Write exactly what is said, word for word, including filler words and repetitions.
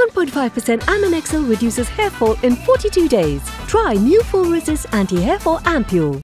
one point five percent Aminexil reduces hair fall in forty-two days. Try new full resist anti-hair fall Ampoule.